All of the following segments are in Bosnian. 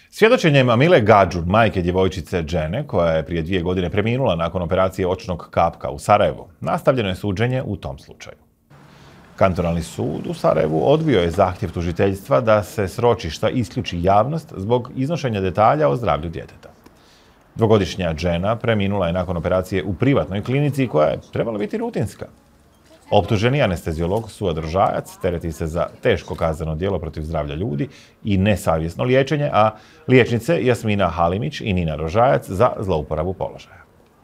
Svjedočenjem Amile Gadžun, majke djevojčice Džene, koja je prije 2 godine preminula nakon operacije očnog kapka u Sarajevu, nastavljeno je suđenje u tom slučaju. Kantonalni sud u Sarajevu odbio je zahtjev tužiteljstva da se s ročišta isključi javnost zbog iznošenja detalja o zdravlju djeteta. 2-godišnja Džena preminula je nakon operacije u privatnoj klinici koja je trebala biti rutinska. Optuženi anesteziolog Suad Rožajac tereti se za teško kazneno djelo protiv zdravlja ljudi i nesavjesno liječenje, a liječnice Jasmina Halimić i Nina Rožajac za zlouporabu položaja.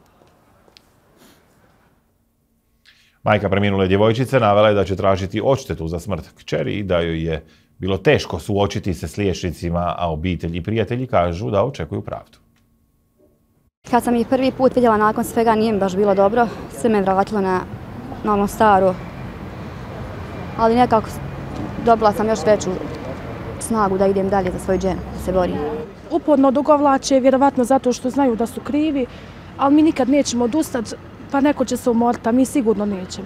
Majka preminule djevojčice navela je da će tražiti odštetu za smrt kćeri i da joj je bilo teško suočiti se s liječnicima, a obitelj i prijatelji kažu da očekuju pravdu. Kad sam ih prvi put vidjela nakon svega nije mi baš bilo dobro, sve me vratilo na ono staro, ali nekako dobila sam još veću snagu da idem dalje za svoju Dženu, da se borim. Uporno odugovlače, vjerovatno zato što znaju da su krivi, ali mi nikad nećemo odustati, pa neko će se umoriti, a mi sigurno nećemo.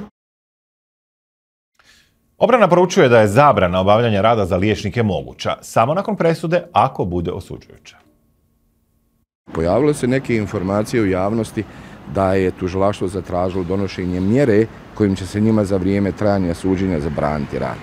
Obrana poručuje da je zabrana obavljanja rada za liječnike moguća, samo nakon presude ako bude osuđujuća. Pojavile se neke informacije u javnosti da je tužilaštvo zatražilo donošenje mjere kojim će se njima za vrijeme trajanja suđenja zabraniti rad.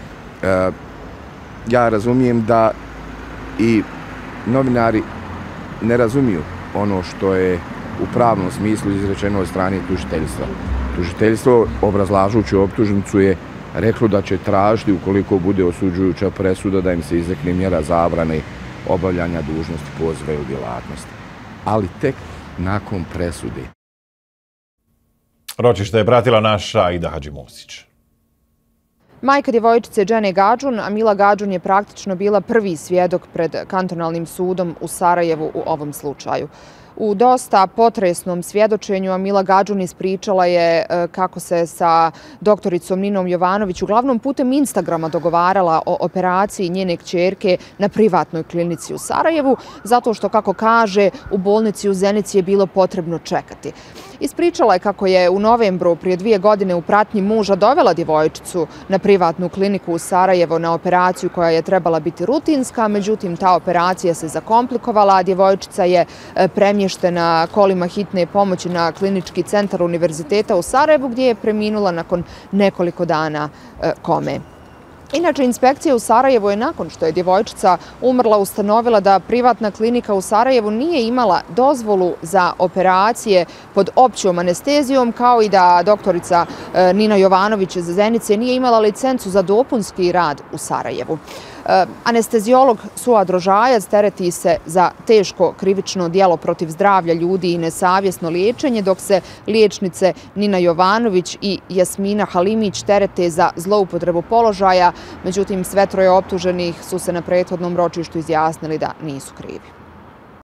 Ja razumijem da i novinari ne razumiju ono što je u pravnom smislu izrečeno od strane tužiteljstva. Tužiteljstvo, obrazlažući optužnicu, je reklo da će tražiti, ukoliko bude osuđujuća presuda, da im se izrekne mjera zabrane obavljanja dužnosti poziva u djelatnosti. Ali tek nakon presude. Ročište je pratila naša Aida Hadžimusić. Majka djevojčice Džene Gadžun, Amila Gadžun, je praktično bila prvi svjedok pred kantonalnim sudom u Sarajevu u ovom slučaju. U dosta potresnom svjedočenju Amila Gadžun ispričala je kako se sa doktoricom Ninom Jovanović uglavnom putem Instagrama dogovarala o operaciji njene kćerke na privatnoj klinici u Sarajevu, zato što, kako kaže, u bolnici u Zenici je bilo potrebno čekati. Ispričala je kako je u novembru prije 2 godine u pratnji muža dovela djevojčicu na privatnu kliniku u Sarajevo na operaciju koja je trebala biti rutinska, međutim ta operacija se zakomplikovala, a djevojčica je premještena kolima hitne pomoći na klinički centar univerziteta u Sarajevu, gdje je preminula nakon nekoliko dana kome. Inače, inspekcija u Sarajevu je nakon što je djevojčica umrla ustanovila da privatna klinika u Sarajevu nije imala dozvolu za operacije pod općom anestezijom, kao i da doktorica Nina Jovanović iz Zenice nije imala licencu za dopunski rad u Sarajevu. Anesteziolog Suad Rožajac tereti se za teško krivično djelo protiv zdravlja ljudi i nesavjesno liječenje, dok se liječnice Nina Jovanović i Jasmina Halimić terete za zloupotrebu položaja. Međutim, sve troje optuženih su se na prethodnom ročištu izjasnili da nisu krivi.